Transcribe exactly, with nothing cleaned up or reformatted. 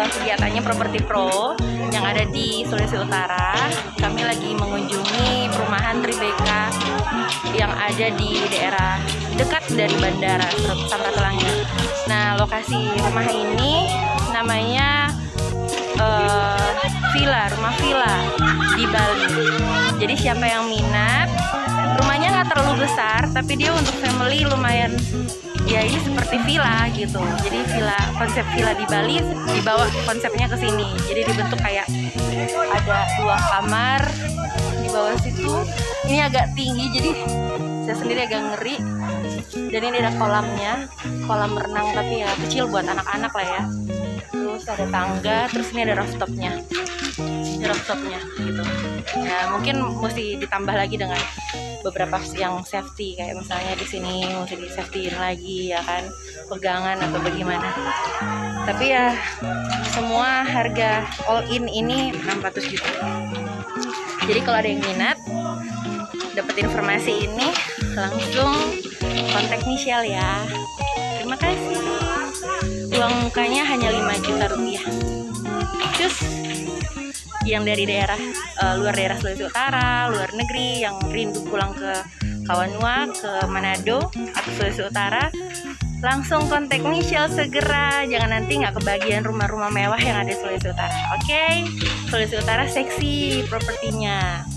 uh, kegiatannya Properti Pro yang ada di Sulawesi Utara. Kami lagi mengunjungi perumahan Tribeka yang ada di daerah dekat dari Bandara Samratulangi. Nah, lokasi rumah ini namanya uh, villa, rumah villa di Bali. Jadi siapa yang minat, rumahnya nggak terlalu besar, tapi dia untuk family lumayan. Ya ini seperti villa gitu. Jadi villa, konsep villa di Bali dibawa konsepnya ke sini. Jadi dibentuk kayak ada dua kamar di bawah situ. Ini agak tinggi, jadi saya sendiri agak ngeri. Dan ini ada kolamnya, kolam renang tapi ya kecil buat anak-anak lah ya. Terus ada tangga, terus ini ada rooftopnya, ini rooftopnya gitu. Ya mungkin mesti ditambah lagi dengan beberapa yang safety, kayak misalnya di sini mesti di safetyin lagi ya kan, pegangan atau bagaimana. Tapi ya semua harga all in ini enam ratus juta. Jadi kalau ada yang minat dapat informasi ini langsung kontak Michelle ya. Terima kasih. Uang mukanya hanya lima juta rupiah. Terus yang dari daerah uh, luar daerah Sulawesi Utara, luar negeri, yang rindu pulang ke Kawanua, ke Manado atau Sulawesi Utara, langsung kontak Michelle segera. Jangan nanti nggak kebagian rumah-rumah mewah yang ada di Sulawesi Utara. Oke, okay? Sulawesi Utara seksi propertinya.